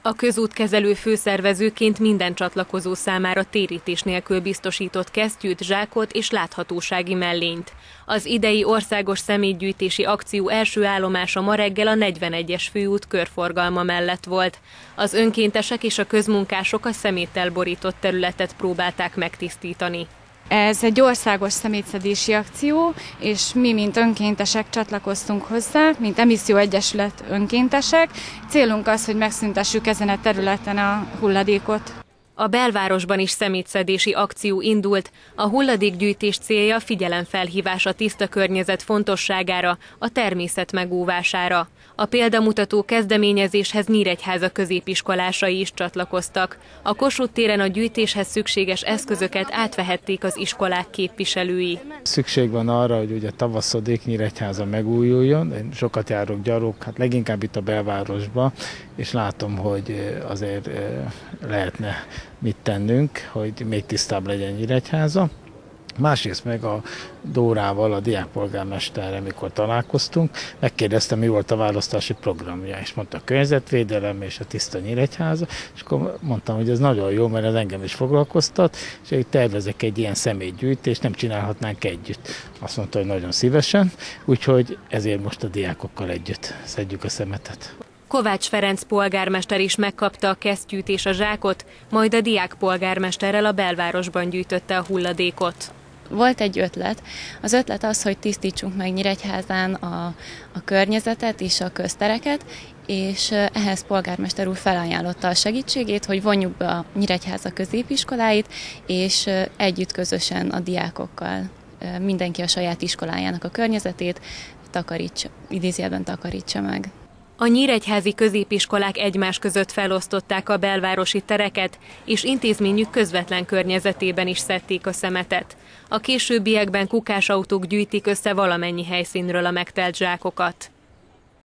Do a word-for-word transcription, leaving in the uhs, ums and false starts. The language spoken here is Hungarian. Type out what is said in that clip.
A közútkezelő főszervezőként minden csatlakozó számára térítés nélkül biztosított kesztyűt, zsákot és láthatósági mellényt. Az idei országos szemétgyűjtési akció első állomása ma reggel a negyvenegyes főút körforgalma mellett volt. Az önkéntesek és a közmunkások a szeméttel borított területet próbálták megtisztítani. Ez egy országos szemétszedési akció, és mi, mint önkéntesek csatlakoztunk hozzá, mint Emisszióegyesület önkéntesek. Célunk az, hogy megszüntessük ezen a területen a hulladékot. A belvárosban is szemétszedési akció indult. A hulladékgyűjtés célja figyelemfelhívás a tiszta környezet fontosságára, a természet megóvására. A példamutató kezdeményezéshez Nyíregyháza középiskolásai is csatlakoztak. A Kossuth téren a gyűjtéshez szükséges eszközöket átvehették az iskolák képviselői. Szükség van arra, hogy ugye tavaszodék Nyíregyháza megújuljon. Én sokat járok gyalog, hát leginkább itt a belvárosban, és látom, hogy azért lehetne mit tennünk, hogy még tisztább legyen Nyíregyháza. Másrészt meg a Dórával, a diákpolgármesterrel, mikor találkoztunk, megkérdeztem, mi volt a választási programja, és mondta a környezetvédelem és a tiszta Nyíregyháza, és akkor mondtam, hogy ez nagyon jó, mert ez engem is foglalkoztat, és én tervezek egy ilyen szemétgyűjtést, nem csinálhatnánk együtt. Azt mondta, hogy nagyon szívesen, úgyhogy ezért most a diákokkal együtt szedjük a szemetet. Kovács Ferenc polgármester is megkapta a kesztyűt és a zsákot, majd a diákpolgármesterrel a belvárosban gyűjtötte a hulladékot. Volt egy ötlet. Az ötlet az, hogy tisztítsunk meg Nyíregyházán a, a környezetet és a köztereket, és ehhez polgármester úr felajánlotta a segítségét, hogy vonjuk be a Nyíregyháza középiskoláit, és együtt közösen a diákokkal mindenki a saját iskolájának a környezetét takarítsa, idézőjelben takarítsa meg. A nyíregyházi középiskolák egymás között felosztották a belvárosi tereket, és intézményük közvetlen környezetében is szedték a szemetet. A későbbiekben kukásautók gyűjtik össze valamennyi helyszínről a megtelt zsákokat.